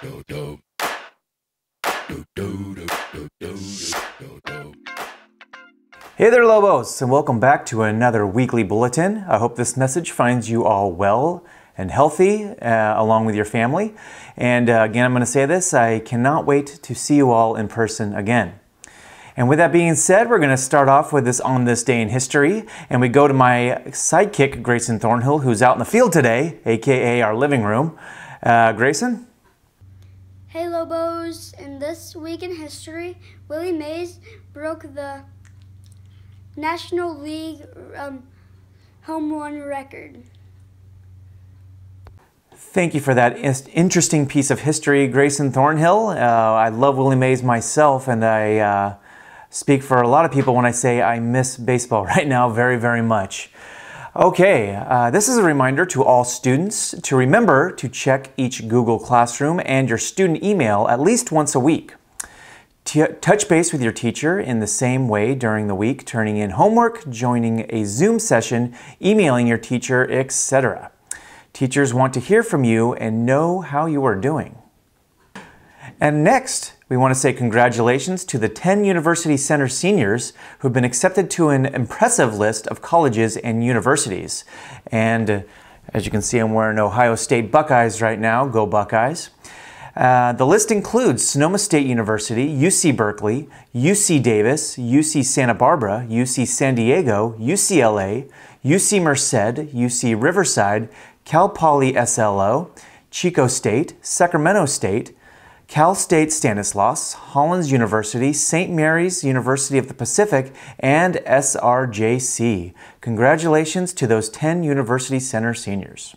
Hey there, Lobos, and welcome back to another weekly bulletin. I hope this message finds you all well and healthy along with your family. And again, I'm going to say this, I cannot wait to see you all in person again. And with that being said, we're going to start off with this On This Day in History, and we go to my sidekick, Grayson Thornhill, who's out in the field today, aka our living room. Grayson? Hey Lobos, in this week in history, Willie Mays broke the National League home run record. Thank you for that interesting piece of history, Grayson Thornhill. I love Willie Mays myself, and I speak for a lot of people when I say I miss baseball right now very, very much. Okay, this is a reminder to all students to remember to check each Google Classroom and your student email at least once a week. Touch base with your teacher in the same way during the week, turning in homework, joining a Zoom session, emailing your teacher, etc. Teachers want to hear from you and know how you are doing. And next, we want to say congratulations to the 10 University Center seniors who've been accepted to an impressive list of colleges and universities. And as you can see, I'm wearing Ohio State Buckeyes right now. Go Buckeyes. The list includes Sonoma State University, UC Berkeley, UC Davis, UC Santa Barbara, UC San Diego, UCLA, UC Merced, UC Riverside, Cal Poly SLO, Chico State, Sacramento State, Cal State Stanislaus, Hollins University, St. Mary's University of the Pacific, and SRJC. Congratulations to those 10 University Center seniors.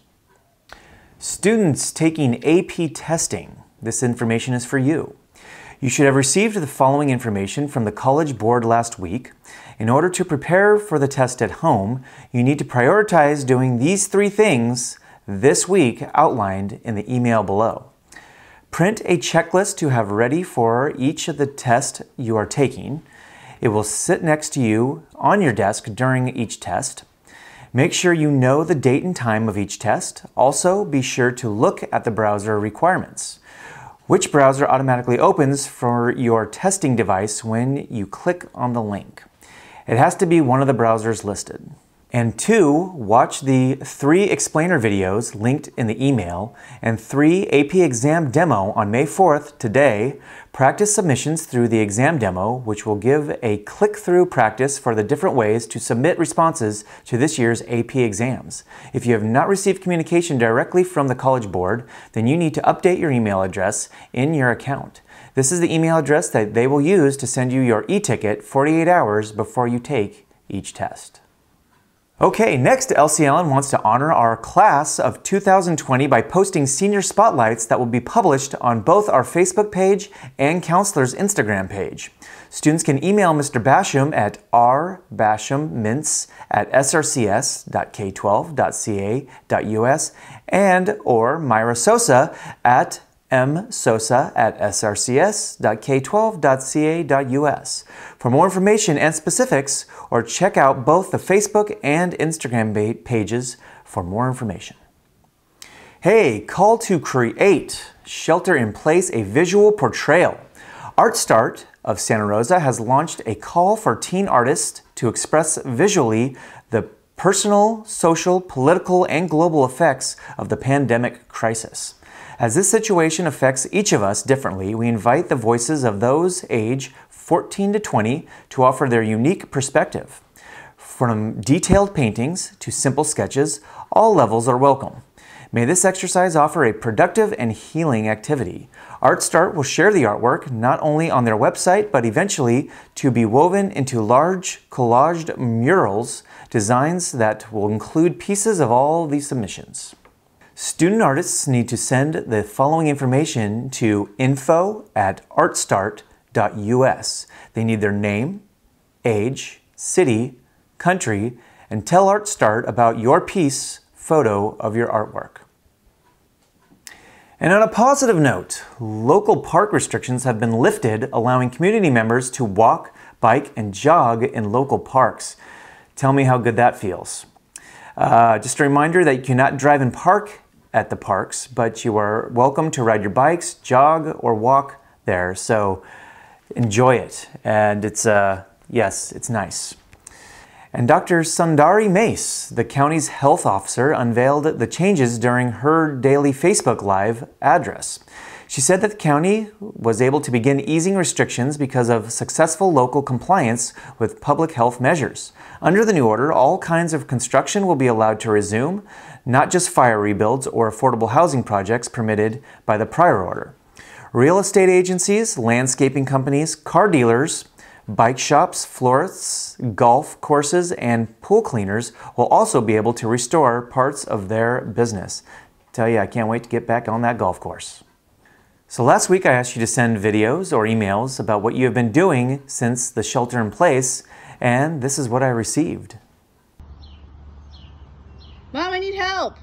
Students taking AP testing. This information is for you. You should have received the following information from the College Board last week. In order to prepare for the test at home, you need to prioritize doing these 3 things this week outlined in the email below. Print a checklist to have ready for each of the tests you are taking. It will sit next to you on your desk during each test. Make sure you know the date and time of each test. Also, be sure to look at the browser requirements. Which browser automatically opens for your testing device when you click on the link? It has to be one of the browsers listed. And 2, watch the 3 explainer videos linked in the email and 3 AP exam demo on May 4th, today. Practice submissions through the exam demo, which will give a click-through practice for the different ways to submit responses to this year's AP exams. If you have not received communication directly from the College Board, then you need to update your email address in your account. This is the email address that they will use to send you your e-ticket 48 hours before you take each test. Okay, next, Elsie Allen wants to honor our class of 2020 by posting senior spotlights that will be published on both our Facebook page and Counselor's Instagram page. Students can email Mr. Basham at rbashammints@srcs.k12.ca.us and or Myra Sosa at msosa@srcs.k12.ca.us. For more information and specifics, or check out both the Facebook and Instagram pages for more information. Hey, call to create. Shelter in place a visual portrayal. Art Start of Santa Rosa has launched a call for teen artists to express visually the personal, social, political, and global effects of the pandemic crisis. As this situation affects each of us differently, we invite the voices of those age 14 to 20 to offer their unique perspective. From detailed paintings to simple sketches, all levels are welcome. May this exercise offer a productive and healing activity. Art Start will share the artwork not only on their website, but eventually to be woven into large collaged murals, designs that will include pieces of all these submissions. Student artists need to send the following information to info@artstart.us. They need their name, age, city, country, and tell Art Start about your piece, photo of your artwork. And on a positive note, local park restrictions have been lifted, allowing community members to walk, bike, and jog in local parks. Tell me how good that feels. Just a reminder that you cannot drive and park at the parks, but you are welcome to ride your bikes, jog, or walk there. So enjoy it. And it's, yes, it's nice. And Dr. Sundari Mace, the county's health officer, unveiled the changes during her daily Facebook Live address. She said that the county was able to begin easing restrictions because of successful local compliance with public health measures. Under the new order, all kinds of construction will be allowed to resume, not just fire rebuilds or affordable housing projects permitted by the prior order. Real estate agencies, landscaping companies, car dealers, bike shops, florists, golf courses, and pool cleaners will also be able to restore parts of their business. Tell you, I can't wait to get back on that golf course. So last week I asked you to send videos or emails about what you have been doing since the shelter in place, and this is what I received. Mom, I need help.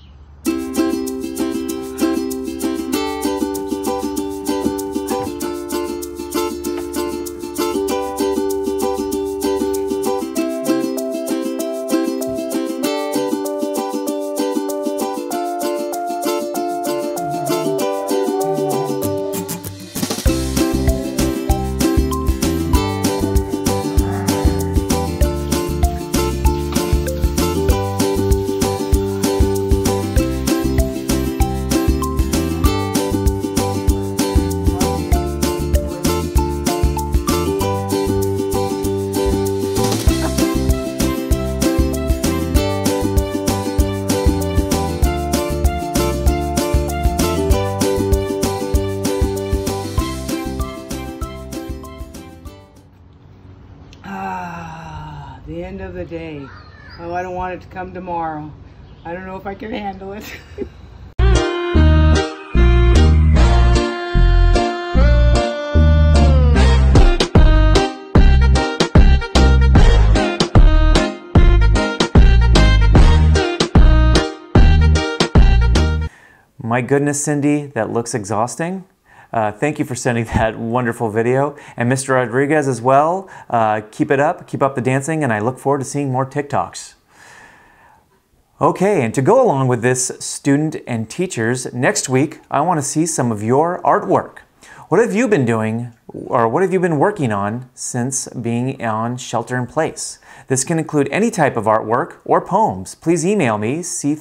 The end of the day. Oh, I don't want it to come tomorrow. I don't know if I can handle it. My goodness, Cindy, that looks exhausting. Thank you for sending that wonderful video. And Mr. Rodriguez as well. Keep it up, keep up the dancing, and I look forward to seeing more TikToks. Okay, and to go along with this, student and teachers, next week I want to see some of your artwork. What have you been doing, or what have you been working on since being on shelter in place? This can include any type of artwork or poems. Please email me,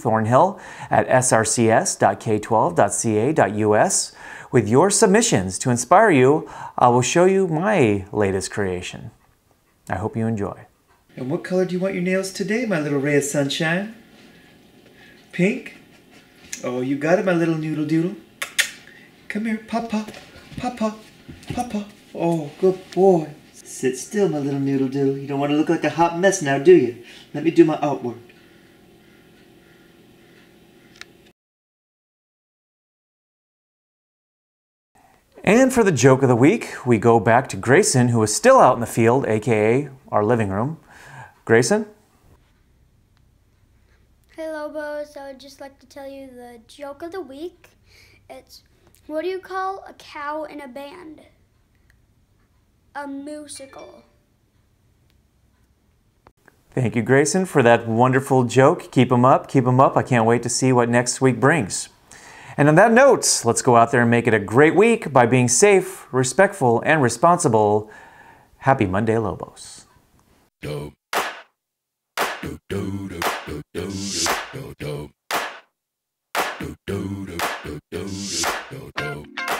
cthornhill@srcs.k12.ca.us. With your submissions to inspire you, I will show you my latest creation. I hope you enjoy. And what color do you want your nails today, my little ray of sunshine? Pink? Oh, you got it, my little noodle doodle. Come here, Papa, Papa, Papa. Oh, good boy. Sit still, my little noodle doodle. You don't want to look like a hot mess now, do you? Let me do my artwork. And for the joke of the week, we go back to Grayson, who is still out in the field, aka our living room. Grayson? Hey Lobos, I would just like to tell you the joke of the week. It's, what do you call a cow in a band? A musical. Thank you, Grayson, for that wonderful joke. Keep them up, keep them up. I can't wait to see what next week brings. And on that note, let's go out there and make it a great week by being safe, respectful, and responsible. Happy Monday, Lobos. Do, do, do, do, do, do, do, do. Do, do, do, do, do, do, do.